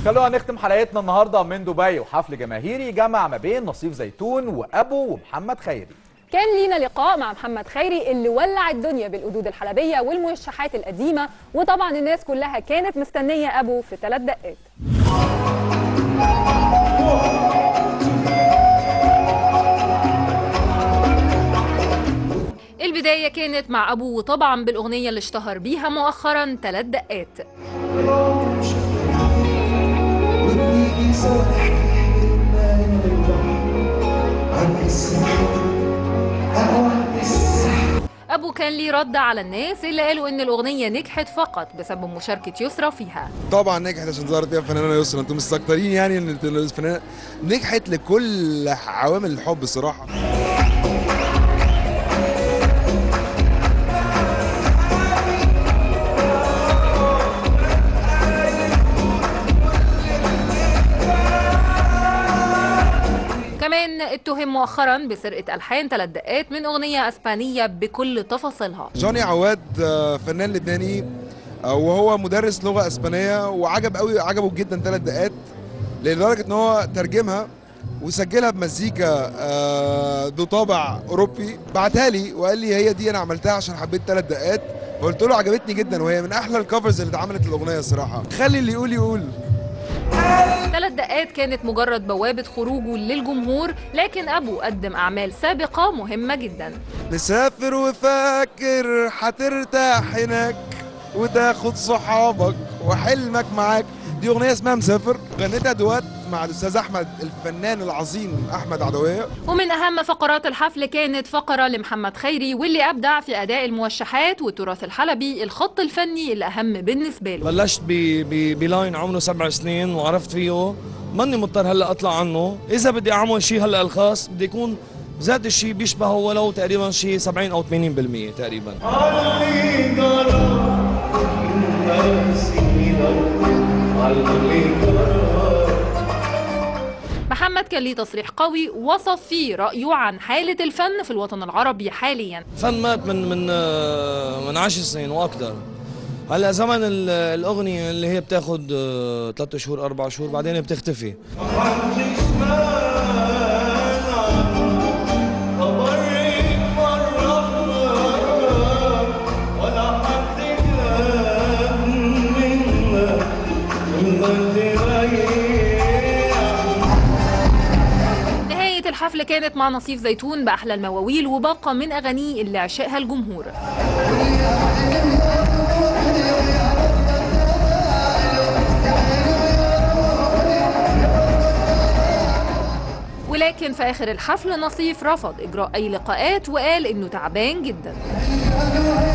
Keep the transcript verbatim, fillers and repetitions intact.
خلونا نختم حلقتنا النهارده من دبي وحفل جماهيري جمع ما بين نصيف زيتون وابو ومحمد خيري. كان لينا لقاء مع محمد خيري اللي ولع الدنيا بالقدود الحلبيه والموشحات القديمه، وطبعا الناس كلها كانت مستنيه ابو في ثلاث دقات. البداية كانت مع أبو، وطبعا بالأغنية اللي اشتهر بيها مؤخرا ثلاث دقات. أبو كان ليه رد على الناس اللي قالوا إن الأغنية نجحت فقط بسبب مشاركة يسرا فيها. طبعا نجحت عشان ظهرت فيها الفنانة يسرا، انتم مستكترين يعني ان الفنانة نجحت لكل عوامل الحب الصراحة. كمان اتهم مؤخرا بسرقة ألحان ثلاث دقات من أغنية أسبانية بكل تفاصيلها. جوني عواد فنان لبناني وهو مدرس لغة أسبانية، وعجب قوي عجبه جدا ثلاث دقات لدرجة ان هو ترجمها وسجلها بمزيكا ذو طابع أوروبي، بعتها لي وقال لي هي دي أنا عملتها عشان حبيت ثلاث دقات، فقلت له عجبتني جدا وهي من أحلى الكفرز اللي اتعملت للأغنية الصراحة. خلي اللي يقول يقول. ثلاث دقات كانت مجرد بوابة خروجه للجمهور، لكن أبو قدم أعمال سابقة مهمة جدا. مسافر وفاكر هترتاح هناك وتاخد صحابك وحلمك معاك، دي أغنية اسمها مسافر، غنيتها دوات مع الأستاذ أحمد الفنان العظيم أحمد عدوية. ومن أهم فقرات الحفل كانت فقرة لمحمد خيري، واللي أبدع في أداء الموشحات والتراث الحلبي، الخط الفني الأهم بالنسبة له. بلشت بلاين عمره سبع سنين وعرفت فيه، ماني مضطر هلا أطلع عنه، إذا بدي أعمل شيء هلا الخاص بدي يكون ذات الشيء بيشبهه ولو تقريبا شيء سبعين أو ثمانين بالمئة تقريبا. محمد كان ليه تصريح قوي وصف فيه رأيه عن حالة الفن في الوطن العربي حاليا. الفن مات من من من عشر سنين واكثر. هلا زمن الاغنيه اللي هي بتاخذ ثلاث شهور اربع شهور بعدين بتختفي. الحفلة كانت مع نصيف زيتون بأحلى المواويل وباقة من أغانيه اللي عشقها الجمهور. ولكن في آخر الحفل نصيف رفض إجراء أي لقاءات وقال إنه تعبان جدا.